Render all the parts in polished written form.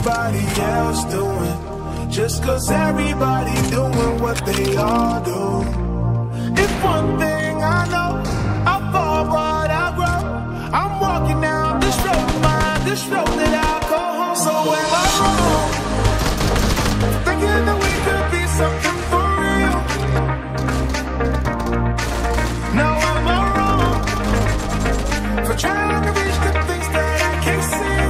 everybody else doing. Just cause everybody doing what they all do. If one thing I know, I fall but I grow. I'm walking down this road of mine, this road that I call home. So am I wrong, thinking that we could be something for real? Now am I wrong for trying to reach the things that I can't see?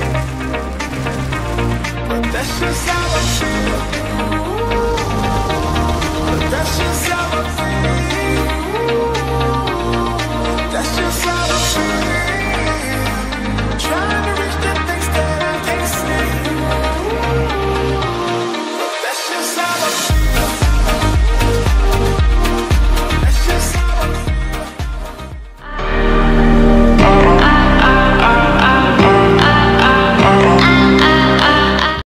But that's just how I feel. But that's just how I feel.